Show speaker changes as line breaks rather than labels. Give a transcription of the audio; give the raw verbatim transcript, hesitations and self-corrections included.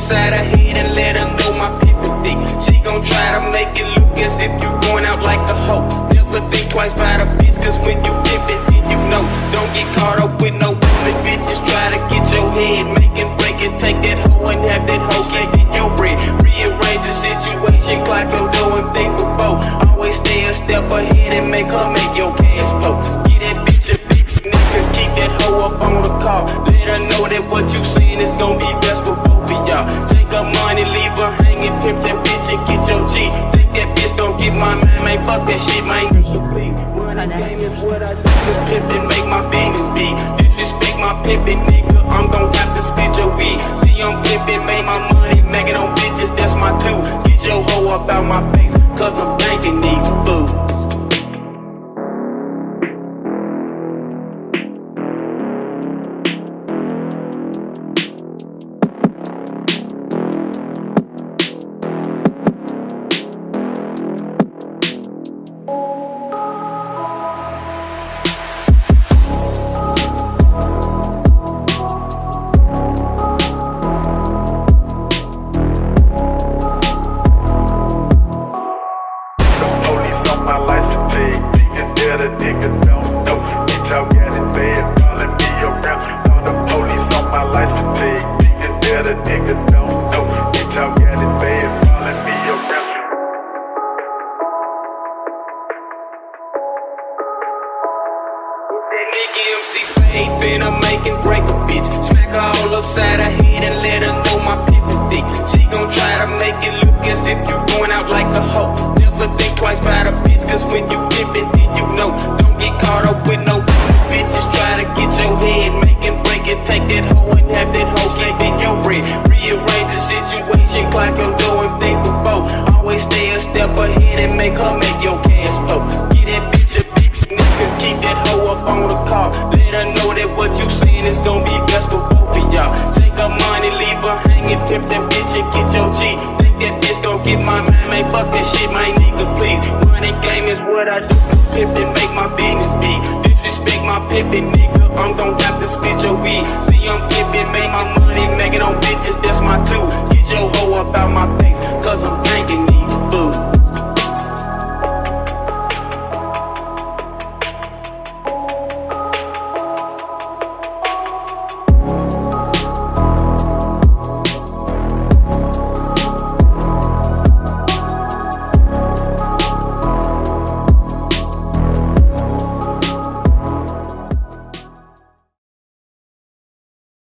upside her head and let her know my people thick. She gon' try to make it look as if you going out like a hoe. Never think twice about a bitch, cause when you dip it, then you know. Don't get caught up with no woman, bitches try to get your head, make it, break it, take that hoe and have that hoe get in your bread. Rearrange the situation, clock your door and think before. Always stay a step ahead and make her make your cash flow. Get that bitch a big nigga, keep that hoe up on the call. Let her know that what you saying is gon' be best for both of y'all. Take her money, leave her hanging, pimp that bitch and get your G. Think that bitch gon' get my man, man, fuck that shit, man. Money game is what I do, pimp and make my business be. Disrespect my pimpin', nigga, I'm gon' have to spit your weed. See, I'm pimpin', make my money, make it on bitches, that's my two. Get your hoe up out my face, cause I'm banking these fools. Fuck that shit, my nigga, please. Money game is what I do. Pimp and make my business be. Disrespect my pimpin', nigga, I'm gon' have to spit your weed. See, I'm pimpin', make my money, make it on bitches, that's my two. Get your hoe up out my face.